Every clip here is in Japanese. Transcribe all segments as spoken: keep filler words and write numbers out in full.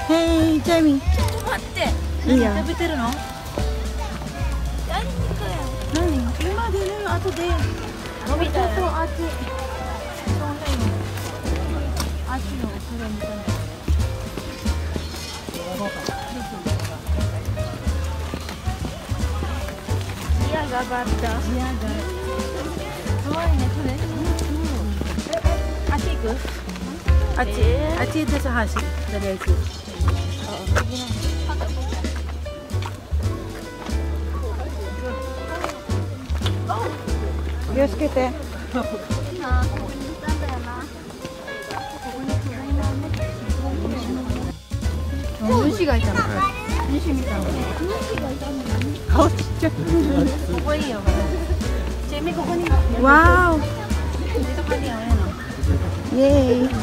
Hey, Jamie. ちょっと待って。 いいよ。 何食べてるの？やりにくい。 何？今でね、後で。 伸びたよ。 そう、あっち。そうね。あっちの後ろみたいな。 嫌がばった。 嫌が。 すごいね、これ。あっち行く？ あっち、あっちでさ、橋、とりあえず。気をつけて。虫がいたの。虫みたいな。顔ちっちゃい。 ここいいよ。ジェミここに。 わーここにやめの。 お。イエーイ。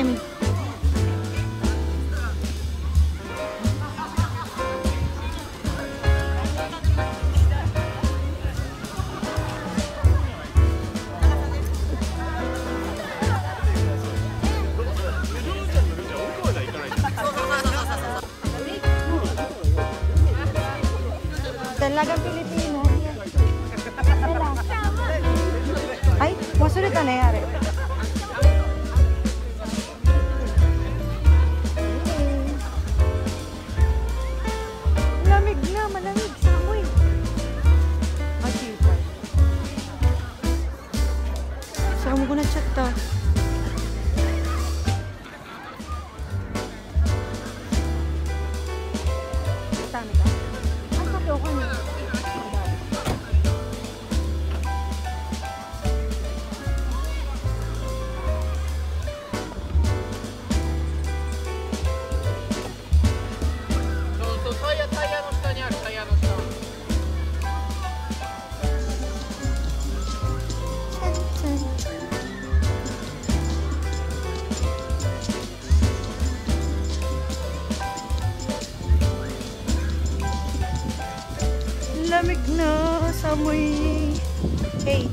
てみ。 Dalagang Pilipino. Dala. Ay, wasulit na nangyari. Malamig na, malamig sa amoy. Masipa. Saan mo ko na-check to? Tama ka? Ang kape ko niya. Lamig na sa amoy. Hey.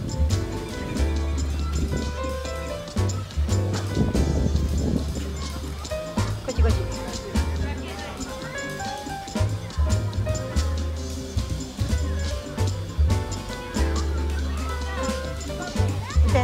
Kochi, kochi. Ite.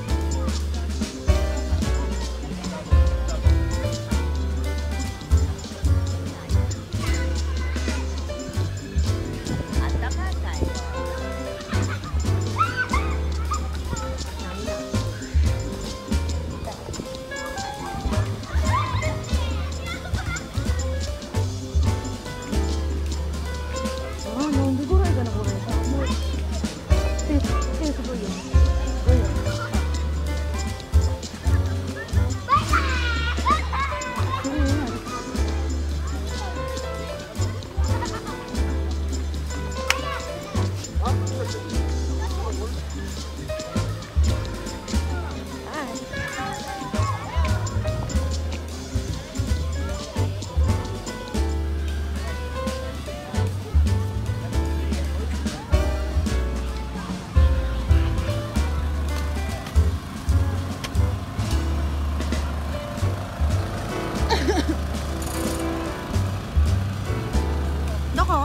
Doko?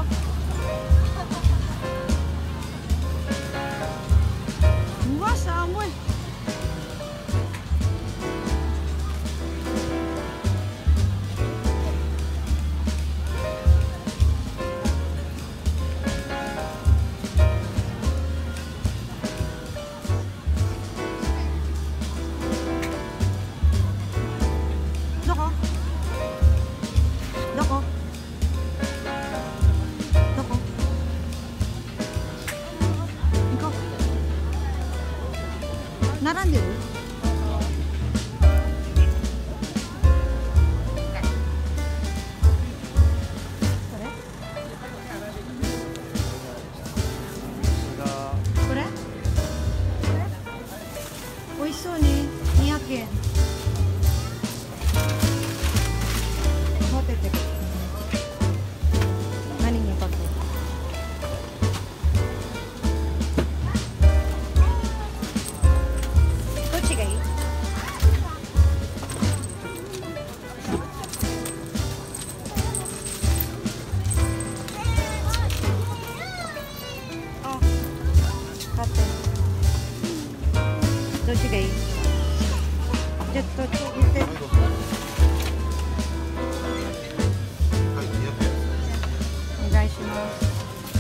Buwas sa amoy. Doko? Doko?並んでる？これ？美味しそうね。にひゃくえん。持ってって。何にパク？どっちがいい？あ、買って。どっちがいい？じゃあどっち入れて。お願いします。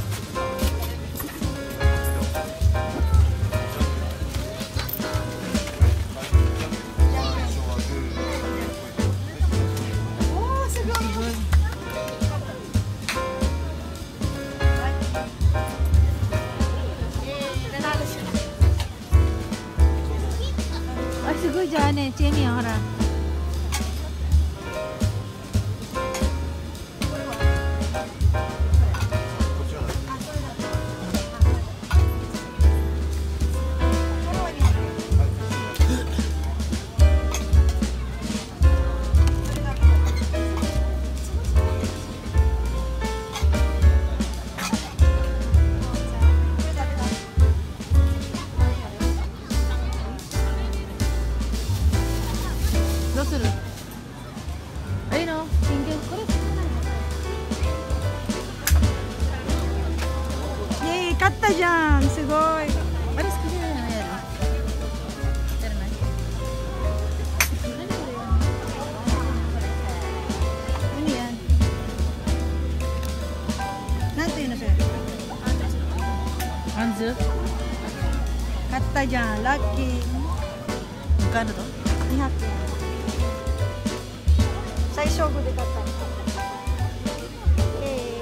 すごいじゃあね、チェミやほら。 どうする？いいの？人間これ。 イエーイ、勝ったじゃん。すごい。 あれ好きじゃないのやる？やらない？ 何や？なんていうのそれ？ あんず？ 勝ったじゃん。ラッキー。 Magkano to? にひゃくえん。最勝負で勝った。えー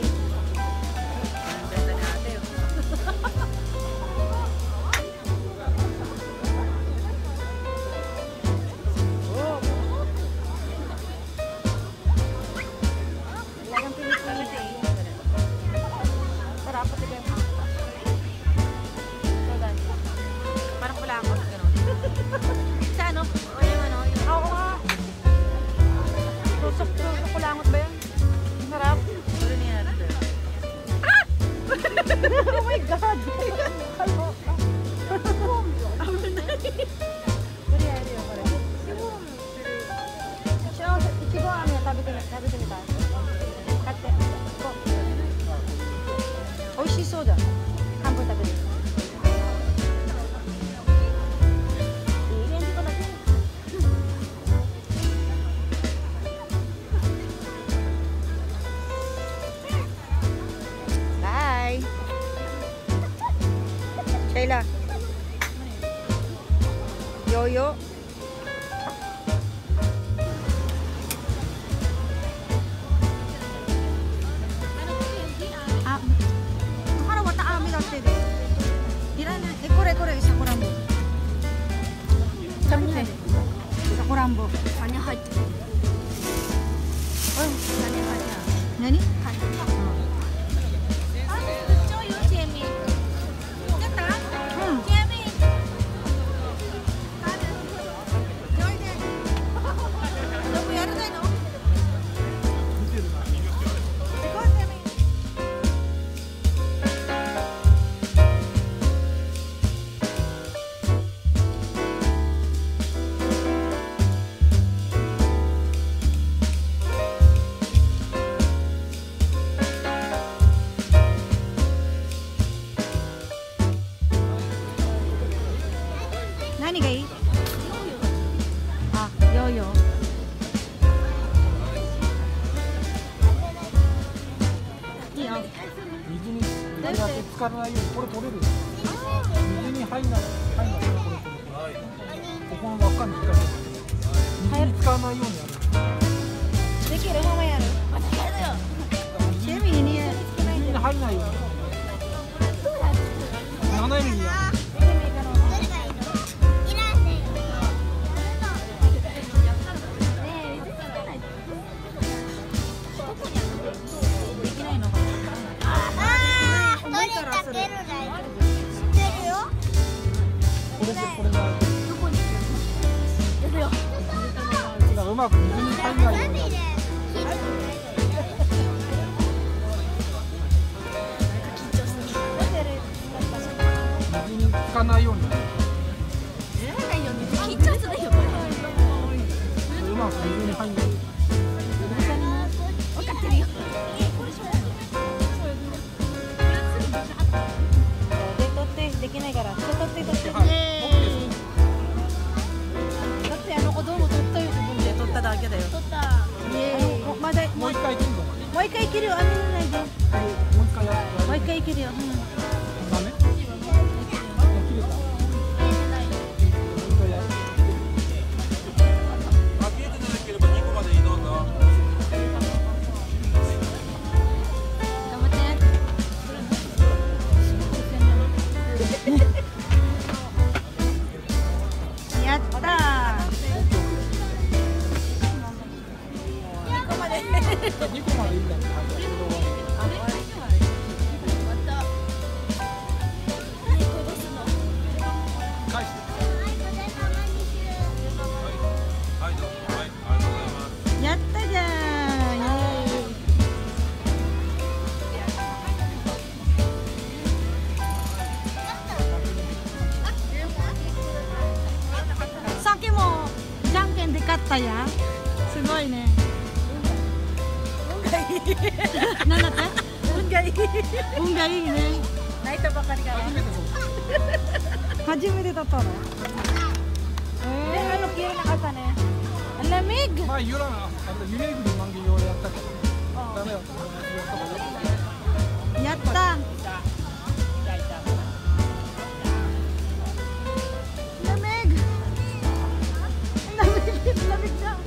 Parang wala ako na gano'n. Sa ano? O yung ano? Yung... Oo nga. Tusok, tusok ko langot ba yan? Sarap. Ano nangyari doon? Oh my God! Kaloka. Ichigo ano yan? Tabi ko na, tabi ko nita. Kate. Oishishou da. Hanbun tabi desu. Bye. Shayla. Yo-yo. Ah, para wata ami datte de. Irana, eh kore kore sakurambo. Sabte. Sakurambo. Kanya haite. Oh, kanya haite. Nani? Nani ga ii? Ah, yo-yo.いいよ。 水にあれがぶつからないようにこれ取れる。水に入んない入んないこれこれこれ。ここの輪っかに引っ掛けて水に使わないようにやる。 できるままやる。チェミーに水に入んないように。斜めにやる。これでこれがうまく水に入んないようにやる。水につかないようにやる。うまく水に入んないように。 できないから、取って取って。 はい。 だってあの子どうも取ったよ、自分で取っただけだよ。取った。 イエーイ。まだもう一回切るの。ももう一回いけるよ。雨のないで。 う一回やる。 もう一回いけるよ。うん。 ダメ？切れた。もう一回やる。 あ、切れてなければにこまで移動だ。 頑張って。 やったー。 にこまでいいんだね。返して。 はい、どうも。はい、ありがとうございます。 やったじゃん。イエーイ。さっきもじゃんけんで勝っったや。すごいね。なんだって？運がいい。運がいいね。泣いたばかりが。初めてだったの。えー、ano kaya nakata ne? Ang lamig. まあユラが湯めぐり満月用でやったけどダメだった。 やった。lamig. lamig, lamig na.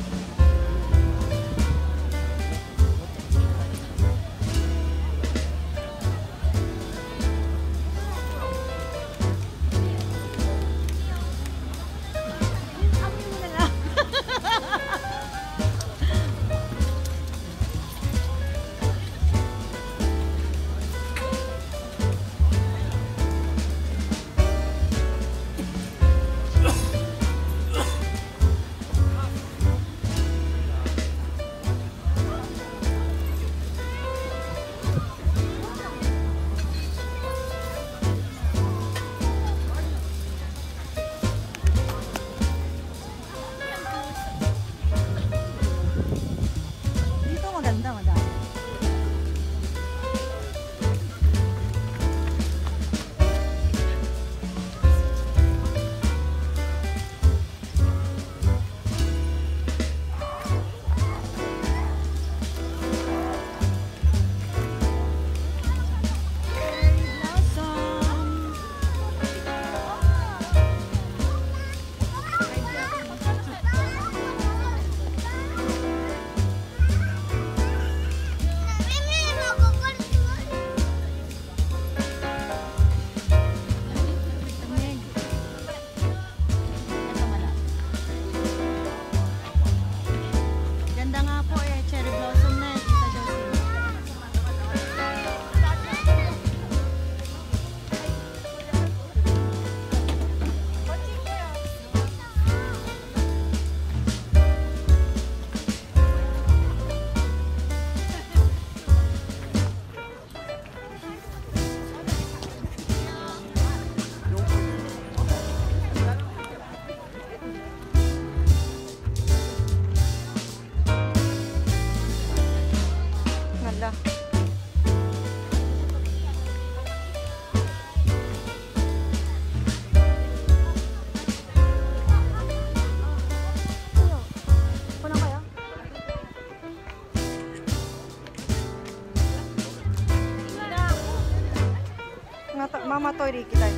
Mama toilet kita.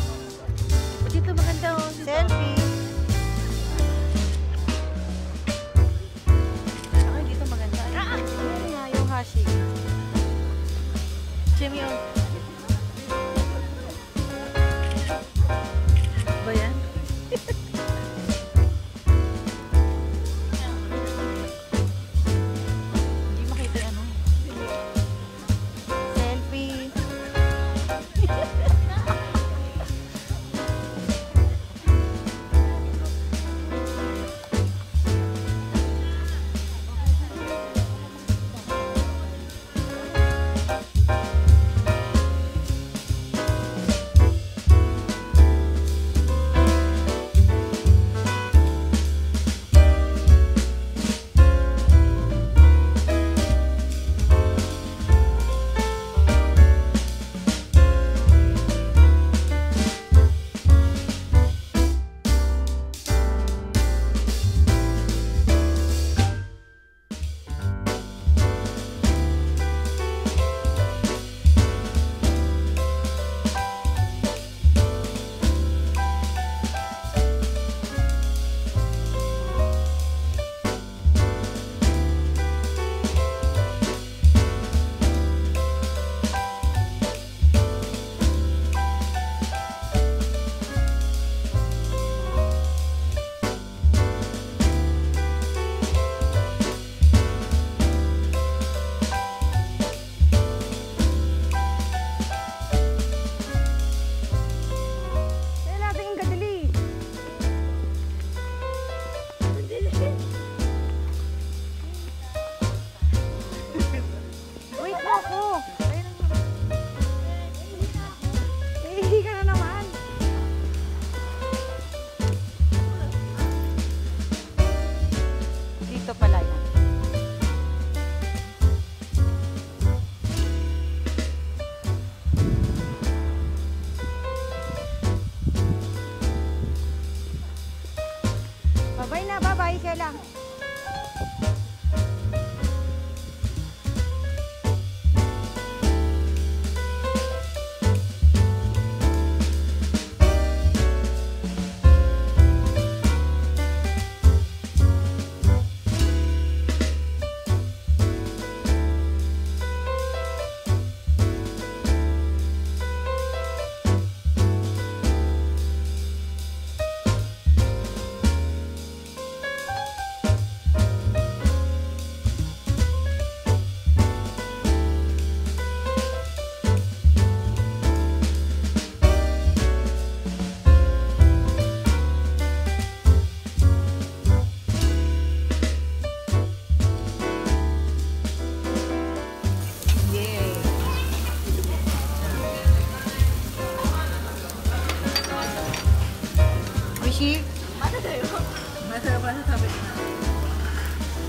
Dito maganda oh. Selfie. Ay, dito maganda. Ay, nga yung hashi. Jimmy oh. Ba yan? Hindi makita ano. Selfie. isa lang. Oishi?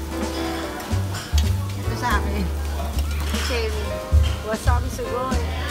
Ito sa akin. Kasi wasabi sugoi.